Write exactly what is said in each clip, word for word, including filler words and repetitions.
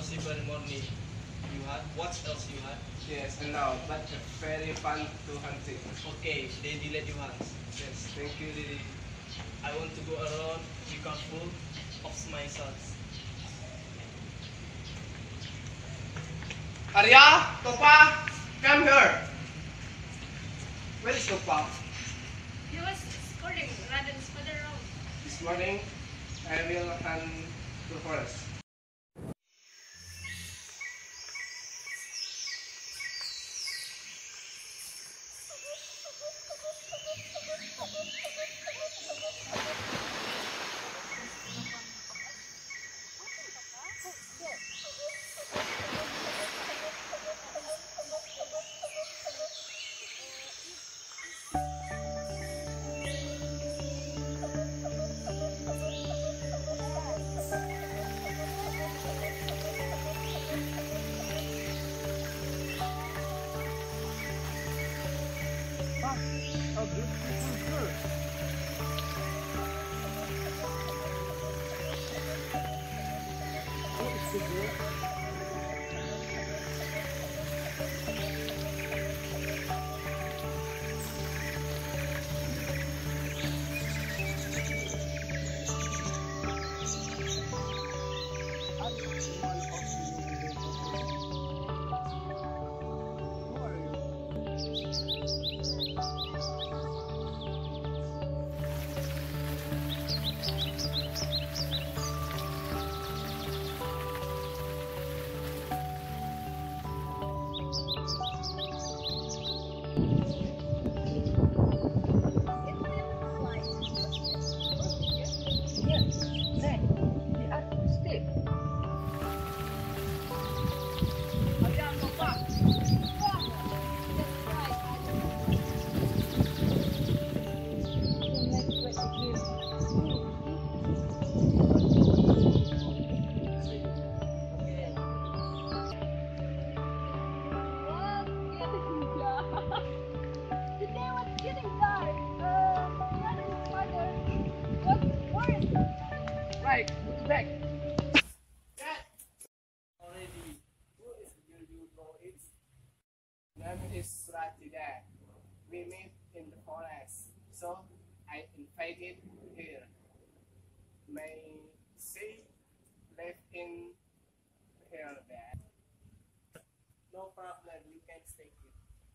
possible morning. You had what else you had? Yes, and now, but very fun to hunting. Okay, Daddy let you hunt. Yes, thank you, Didi. I want to go around. Be careful of my sons. Arya, Topa, come here. Where is Topa? He was escorting Raden's father around. This morning, I will hunt the forest. A beautiful girl. What is the girl? Right, back. Dad. Already. Who is the girl you know it? Name is Ratida. We meet in the forest, so I invited her. May she live in her bed? No problem, you can stay here.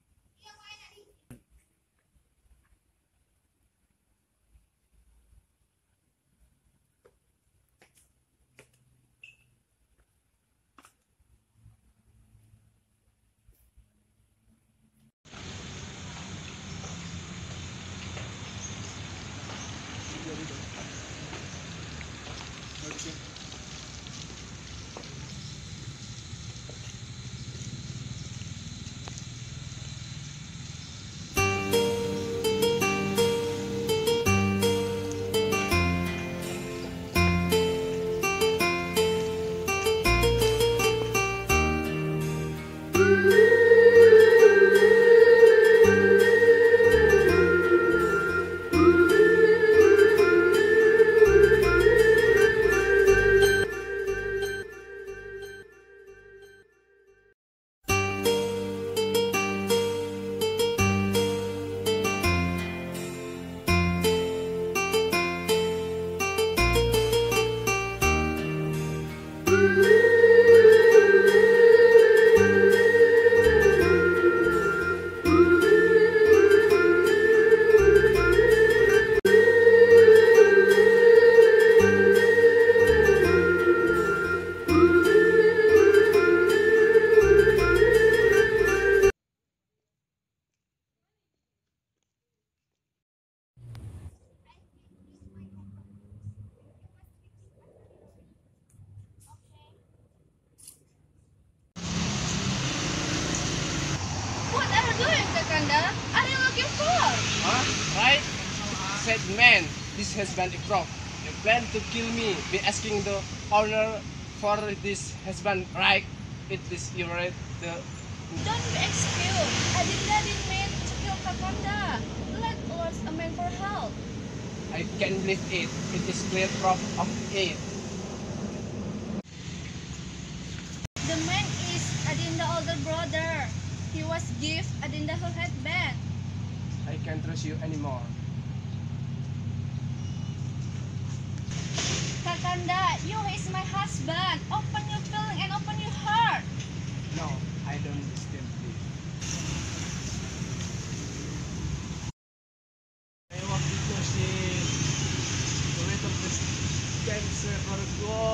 What are you doing, Kakanda? Are you looking for? Huh? Right? Said man, this has been a prop. They plan to kill me by asking the owner for this husband, right? It is irate the Don't be excused. I didn't mean to kill Kakanda. Let us a man for help. I can't believe it. It is clear proof of it. can't trust you anymore. Kakanda, you is my husband. Open your feeling and open your heart. No, I don't understand this. Eh waktu itu si Twitter cancer baru gua